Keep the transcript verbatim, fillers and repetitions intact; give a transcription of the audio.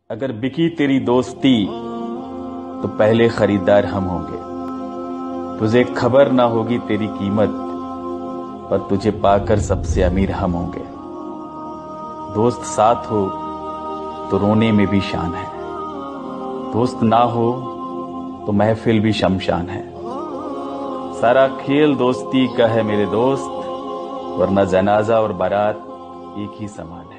अगर बिकी तेरी दोस्ती तो पहले खरीदार हम होंगे। तुझे खबर ना होगी तेरी कीमत, पर तुझे पाकर सबसे अमीर हम होंगे। दोस्त साथ हो तो रोने में भी शान है, दोस्त ना हो तो महफिल भी शमशान है। सारा खेल दोस्ती का है मेरे दोस्त, वरना जनाजा और बारात एक ही समान है।